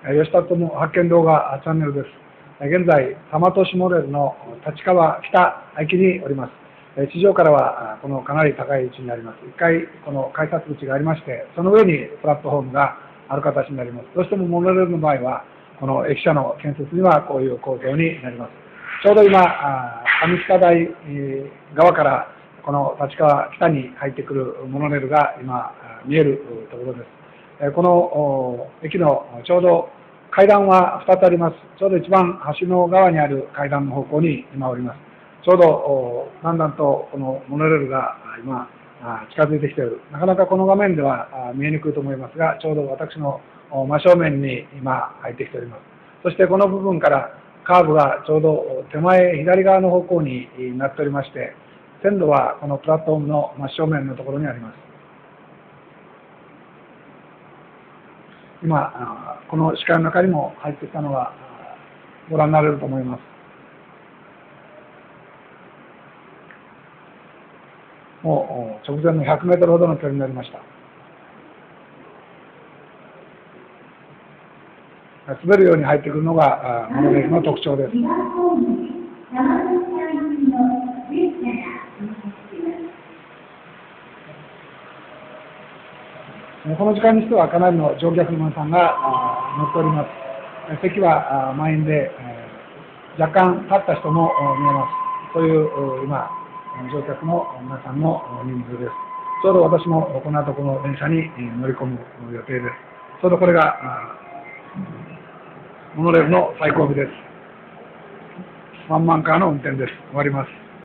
吉田智発見動画チャンネルです。現在、多摩都市モデルの立川北駅におります。地上からはこのかなり高い位置にあります。1階、この改札口がありまして、その上にプラットフォームがある形になります。どうしてもモノレールの場合は、この駅舎の建設にはこういう構造になります。ちょうど今、上北台側からこの立川北に入ってくるモノレールが今見えるところです。この駅のちょうど階段は2つあります。ちょうど一番橋の側にある階段の方向に今おります。ちょうどだんだんとこのモノレールが今近づいてきている。なかなかこの画面では見えにくいと思いますが、ちょうど私の真正面に今入ってきております。そしてこの部分からカーブがちょうど手前左側の方向になっておりまして、線路はこのプラットフォームの真正面のところにあります。今、この視界の中にも入ってきたのがご覧になれると思います。もう直前の100メートルほどの距離になりました。滑るように入ってくるのがモノレールの特徴です。この時間にしてはかなりの乗客の皆さんが乗っております。席は満員で、若干立った人も見えます。そういう今、乗客の皆さんの人数です。ちょうど私もこの後この電車に乗り込む予定です。ちょうどこれがモノレールの最後尾です。ワンマンカーの運転です。終わります。